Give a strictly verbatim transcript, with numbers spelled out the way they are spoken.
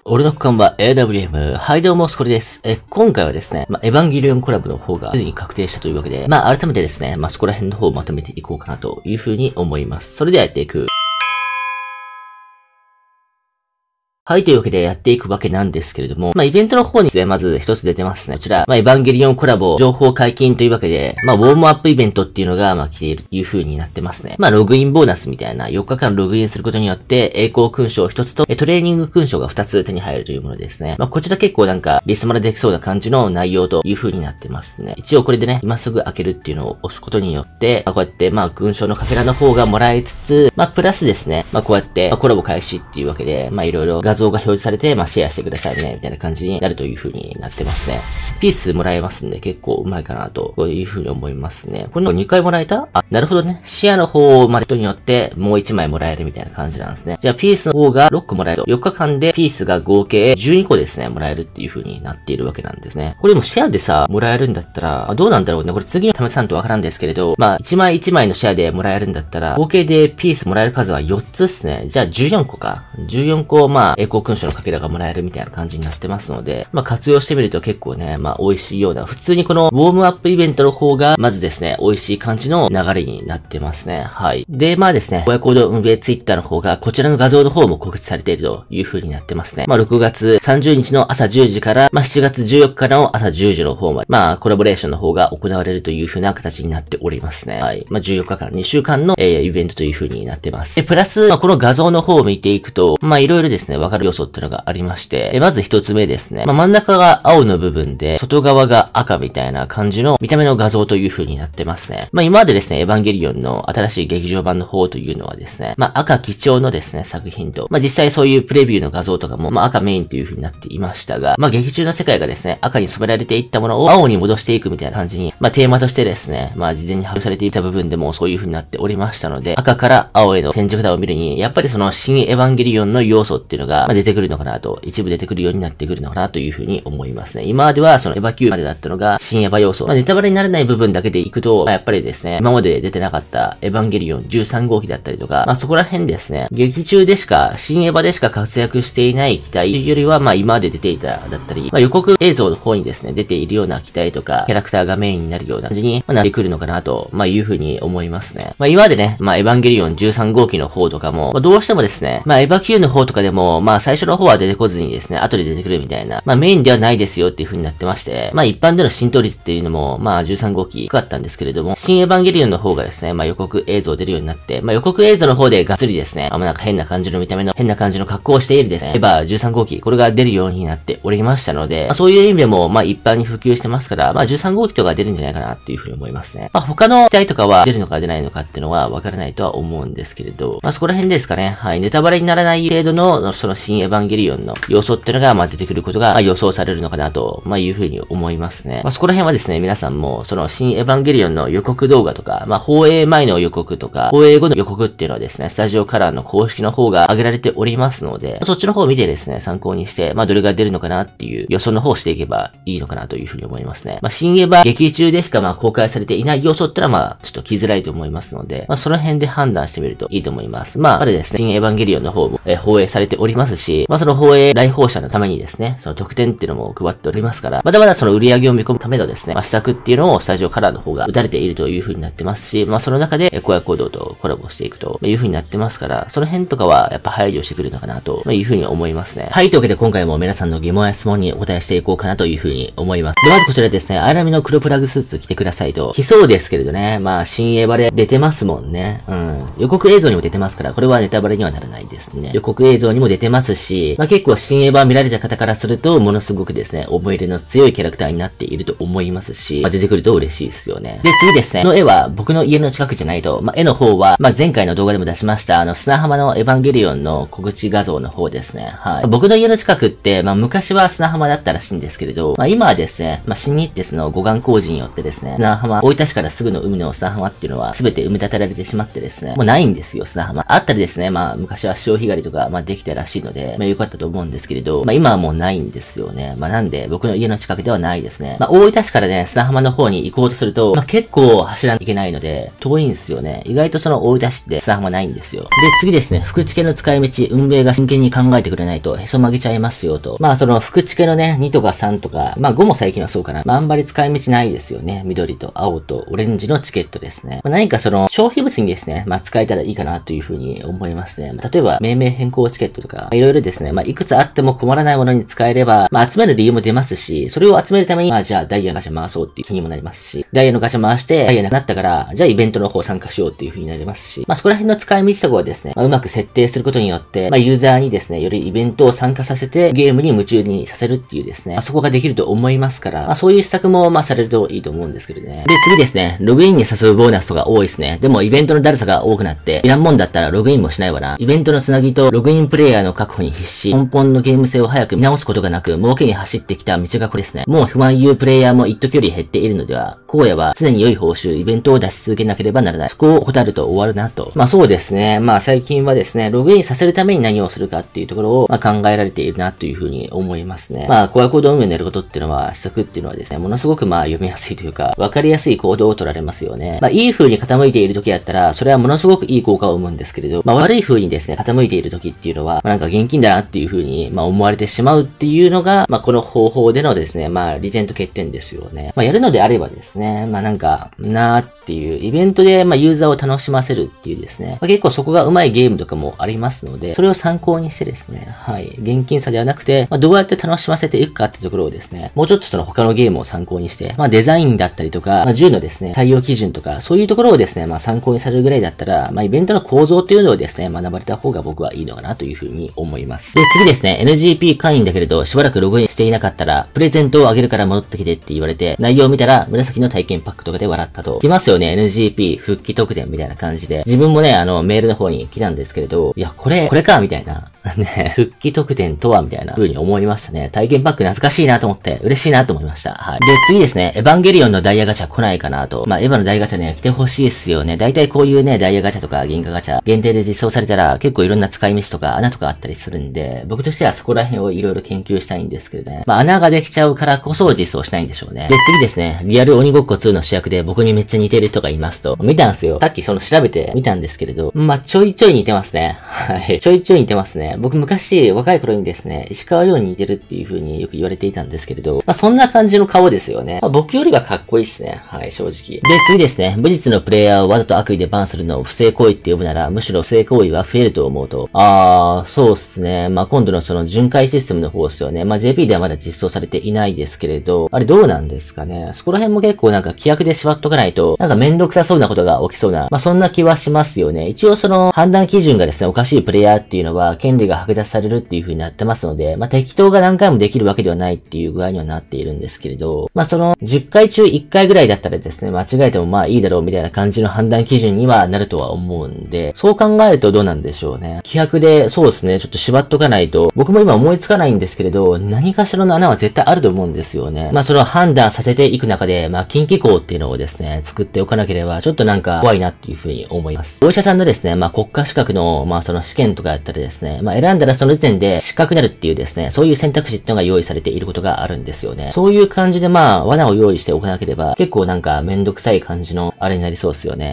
俺の区間は エーダブリューエム。はい、どうも、スコレです。え、今回はですね、まあ、エヴァンゲリオンコラボの方がすでに確定したというわけで、まあ、改めてですね、まあ、そこら辺の方をまとめていこうかなというふうに思います。それではやっていく。はい、というわけでやっていくわけなんですけれども、まあ、イベントの方にですね、まず一つ出てますね。こちら、まあ、エヴァンゲリオンコラボ情報解禁というわけで、まあ、ウォームアップイベントっていうのが、まあ、来ているという風になってますね。まあ、ログインボーナスみたいなよっかかんログインすることによって、栄光勲章ひとつと、トレーニング勲章がふたつ手に入るというものですね。まあ、こちら結構なんか、リスマラできそうな感じの内容という風になってますね。一応これでね、今すぐ開けるっていうのを押すことによって、まあ、こうやって、まあ、勲章のかけらの方がもらいつつ、まあ、プラスですね、まあ、こうやって、まあ、コラボ開始っていうわけで、まあ、いろいろ画像が表示されて、まあ、シェアしてくださいね、みたいな感じになるという風になってますね。ピースもらえますんで、結構うまいかなと、こういう風に思いますね。これのにかいもらえた？あ、なるほどね。シェアの方までとによって、もういちまいもらえるみたいな感じなんですね。じゃあ、ピースの方がろっこもらえると、よっかかんでピースが合計じゅうにこですね、もらえるっていう風になっているわけなんですね。これもシェアでさ、もらえるんだったら、どうなんだろうね。これ次の試さんとわからんですけれど、まあ、いちまいいちまいのシェアでもらえるんだったら、合計でピースもらえる数はよっつっすね。じゃあ、じゅうよんこか。じゅうよんこ、まあ、栄光勲章のかけらがもらえるみたいな感じになってますので、まあ活用してみると結構ね、まあ美味しいような、普通にこのウォームアップイベントの方が、まずですね、美味しい感じの流れになってますね。はい。で、まあですね、親コード運営ツイッターの方が、こちらの画像の方も告知されているという風になってますね。まあろくがつさんじゅうにちの朝じゅうじから、まあしちがつじゅうよっかの朝じゅうじの方まで、まあコラボレーションの方が行われるという風な形になっておりますね。はい。まあじゅうよっかかん、にしゅうかんの、えー、イベントという風になってます。で、プラス、まあこの画像の方を見ていくと、まあいろいろですね、わかる要素っていうのがありまして、えまず一つ目ですね。まあ真ん中が青の部分で、外側が赤みたいな感じの見た目の画像という風になってますね。まあ今までですね、エヴァンゲリオンの新しい劇場版の方というのはですね、まあ赤基調のですね、作品と、まあ実際そういうプレビューの画像とかも、まあ赤メインという風になっていましたが、まあ劇中の世界がですね、赤に染められていったものを青に戻していくみたいな感じに、まあテーマとしてですね、まあ事前に発表されていた部分でもそういう風になっておりましたので、赤から青への展示札を見るに、やっぱりその新エヴァンゲリオンの要素っていうのが、まあ出てくるのかなと、一部出てくるようになってくるのかなという風に思いますね。今まではそのエヴァきゅうまでだったのが新エヴァ要素。まあネタバレにならない部分だけでいくと、まあ、やっぱりですね、今まで出てなかったエヴァンゲリオンじゅうさんごうきだったりとか、まあそこら辺ですね、劇中でしか、新エヴァでしか活躍していない機体というよりは、まあ今まで出ていただったり、まあ予告映像の方にですね、出ているような機体とか、キャラクターがメインになるような感じになってくるのかなと、まあいう風に思いますね。まあ今までね、まあエヴァンゲリオンじゅうさんごうきの方とかも、まあどうしてもですね、まあエヴァきゅうの方とかでも、まあ最初の方は出てこずにですね、後で出てくるみたいな、まあメインではないですよっていう風になってまして、まあ一般での浸透率っていうのも、まあじゅうさんごうき低かったんですけれども、新エヴァンゲリオンの方がですね、まあ予告映像出るようになって、まあ予告映像の方でがっつりですね、あんまなんか変な感じの見た目の、変な感じの格好をしているですね、エヴァじゅうさんごうき、これが出るようになっておりましたので、まあそういう意味でも、まあ一般に普及してますから、まあじゅうさんごうきとか出るんじゃないかなっていう風に思いますね。まあ他の機体とかは出るのか出ないのかっていうのはわからないとは思うんですけれど、まあそこら辺ですかね、はい、ネタバレにならない程度の、その新エヴァンゲリオンの要素っていうのが、まあ出てくることが、まあ予想されるのかなと、まあいう風に思いますね。まあそこら辺はですね、皆さんも、その新エヴァンゲリオンの予告動画とか、まあ放映前の予告とか、放映後の予告っていうのはですね、スタジオカラーの公式の方が上げられておりますので、そっちの方を見てですね、参考にして、まあどれが出るのかなっていう予想の方をしていけばいいのかなという風に思いますね。まあ新エヴァ劇中でしかまあ公開されていない要素ってのはまあちょっと来づらいと思いますので、まあその辺で判断してみるといいと思います。まあまだですね、新エヴァンゲリオンの方も、えー、放映されておりますし、まあその放映来訪者のためにですね、その特典っていうのも配っておりますから、まだまだその売り上げを見込むためのですね、まあ施策っていうのをスタジオカラーの方が打たれているという風になってますし、まあその中で荒野行動とコラボしていくという風になってますから、その辺とかはやっぱ配慮してくるのかなという風に思いますね。はい、というわけで今回も皆さんの疑問や質問にお答えしていこうかなという風に思います。で、まずこちらですね、アイラミの黒プラグスーツ着てくださいと、来そうですけれどね、まあ新エヴァで出てますもんね。うん。予告映像にも出てますから、これはネタバレにはならないですね。予告映像にも出てますし、まあ結構新エヴァ見られた方からすると、ものすごくですね、思い入れの強いキャラクターになっていると思いますし、まあ出てくると嬉しいですよね。で、次ですね、この絵は僕の家の近くじゃないと、まあ絵の方は、まあ前回の動画でも出しました、あの砂浜のエヴァンゲリオンの告知画像の方ですね。はい。僕の家の近くって、まあ昔は砂浜だったらしいんですけれど、まあ今はですね、まあ新日鉄の護岸工事によってですね、砂浜、大分市からすぐの海の砂浜っていうのは全て埋め立てられてしまってですね、もうないんですよ、砂浜。あったりですね、まあ昔は潮干狩りとか、まあできたらしいので、まあ良かったと思うんですけれど、まあ今はもうないんですよね。まあなんで、僕の家の近くではないですね。まあ大分市からね、砂浜の方に行こうとすると、まあ結構走らなきゃいけないので、遠いんですよね。意外とその大分市って砂浜ないんですよ。で、次ですね、福知家の使い道、運営が真剣に考えてくれないとへそ曲げちゃいますよと。まあその福知家のね、にとかさんとか、まあごも最近はそうかな。まああんまり使い道ないですよね。緑と青とオレンジのチケットですね。まあ、何かその消費物にですね、まあ使えたらいいかなというふうに思いますね。まあ、例えば命名変更チケットとか、いろいろですね、まあいくつあっても困らないものに使えれば、まあ集める理由も出ますし、それを集めるために、まあじゃあダイヤガチャ回そうっていう気にもなりますし、ダイヤのガチャ回して、ダイヤなくなったから、じゃあイベントの方参加しようっていうふうになりますし、まあそこら辺の使い道とかはですね、まあうまく設定することによって、まあユーザーにですね、よりイベントを参加させて、ゲームに夢中にさせるっていうですね、まあ、そこができると思いますから、まあそういう施策もまあされるといいと思うんですけどね。で、次ですね、ログインに誘うボーナスとか多いですね。でもイベントのだるさが多くなって、いらんもんだったらログインもしないわな。イベントのつなぎとログインプレイヤーの確保に必死、根本のゲーム性を早く見直すことがなく、儲けに走ってきた道がこれですね。もう不満言うプレイヤーも一時より減っているのでは、荒野は常に良い報酬、イベントを出し続けなければならない。そこを怠ると終わるなと。まあそうですね。まあ最近はですね、ログインさせるために何をするかっていうところを、まあ、考えられているなというふうに思いますね。まあ、コアコード運営のやることっていうのは、施策っていうのはですね、ものすごくまあ読みやすいというか、わかりやすい行動を取られますよね。まあ、いい風に傾いている時やったら、それはものすごくいい効果を生むんですけれど、まあ、悪い風にですね、傾いている時っていうのは、まあ、なんか現金だなっていう風に、まあ、思われてしまうっていうのが、まあ、この方法でのですね、まあ、利点と欠点ですよね。まあ、やるのであればですね、まあ、なんか、なーっていう、イベントで、まあ、ユーザーを楽しませるっていうですね、まあ、結構そこが上手いゲームとかもありますので、それを参考にしてですね、はい、現金差ではなくて、まあ、どうやって楽しませていくかってところをですね、もうちょっとその他のゲームを参考にして、まあ、デザインだったりとか、まあ、銃のですね、対応基準とか、そういうところをですね、まあ、参考にされるぐらいだったら、まあ、イベントの構造っていうのをですね、学ばれた方が僕はいいのかなというふうに思います。で、次ですね、エヌジーピー 会員だけれど、しばらくログインしていなかったら、プレゼントをあげるから戻ってきてって言われて、内容を見たら、紫の体験パックとかで笑ったと。来ますよね、エヌジーピー 復帰特典みたいな感じで。自分もね、あの、メールの方に来たんですけれど、いや、これ、これかみたいな。ね、復帰特典とはみたいな風に思いましたね。体験パック懐かしいなと思って、嬉しいなと思いました。はい。で、次ですね、エヴァンゲリオンのダイヤガチャ来ないかなと。まあ、エヴァのダイヤガチャね、来てほしいっすよね。大体こういうね、ダイヤガチャとか銀河ガチャ、限定で実装されたら、結構いろんな使い道とか穴とかあったりするんで、僕としてはそこら辺をいろいろ研究したいんですけどね。まあ、穴ができちゃうからこそ実装したいんでしょうね。で、次ですね、リアル鬼ごっこツーの主役で僕にめっちゃ似てる人がいますと。見たんすよ。さっきその調べて見たんですけれど、まあ、ちょいちょい似てますね。はい。ちょいちょい似てますね。僕昔、若い頃にですね、石川遼に似てるっていう風によく言われていたんですけれど、まあ、そんな感じの顔ですよね。まあ、僕よりはかっこいいっすね。はい、正直。で、次ですね、無実のプレイヤーをわざと悪意でバンするのを不正行為って呼ぶなら、むしろ不正行為は増えると思うと。あー、そうっすね。まあ、今度のその巡回システムの方ですよね。まあ、ジェーピー ではまだ実装されていないですけれど、あれどうなんですかね。そこら辺も結構なんか規約で縛っとかないと、なんかめんどくさそうなことが起きそうな、まあ、そんな気はしますよね。一応その判断基準がですね、おかしいプレイヤーっていうのは、権利が剥奪されるっていう風になってますので、まあ、適当が何回もできるわけではないっていう具合にはなっているんですけれど、まあ、そのじゅっかい中いっかいぐらいだったらですね、間違えてもまあいいだろうみたいな感じの判断基準にはなるとは思うんで、そう考えるとどうなんでしょうね。規約で、そうですね、ちょっと縛っとかないと、僕も今思いつかないんですけれど、何かしらの穴は絶対あると思うんですよね。まあ、それを判断させていく中で、まあ、近畿項っていうのをですね、作っておかなければ、ちょっとなんか怖いなっていうふうに思います。お医者さんのですね、まあ、国家資格の、まあ、その試験とかやったらですね、まあ、選んだらその時点で資格になるっていうですね、そういう選択肢っていうのが用意されていることがあるんですよね。そういう感じでまあ、罠を用意しておかなければ、結構なんかめんどくさい感じのあれになりそうですよね。